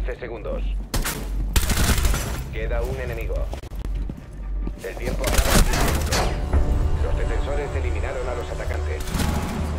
15 segundos. Queda un enemigo. El tiempo acaba en 10 segundos. Los defensores eliminaron a los atacantes.